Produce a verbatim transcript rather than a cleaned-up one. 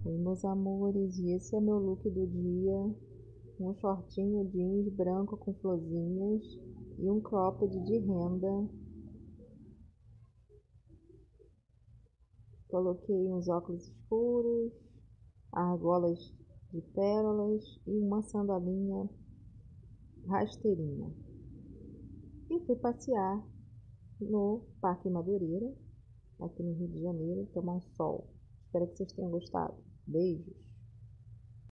Oi, meus amores, e esse é meu look do dia, um shortinho jeans branco com florzinhas e um cropped de renda. Coloquei uns óculos escuros, argolas de pérolas e uma sandalinha rasteirinha. E fui passear no Parque Madureira, aqui no Rio de Janeiro, tomar um sol. Espero que vocês tenham gostado. Beijos!